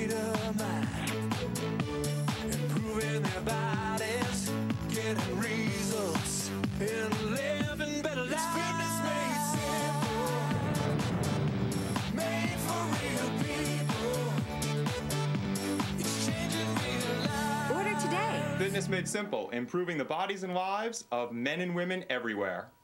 state of mind, improving their bodies, getting results, and living better lives. Fitness made simple, made for real people. It's changing real lives. Order today. Fitness Made Simple, improving the bodies and lives of men and women everywhere.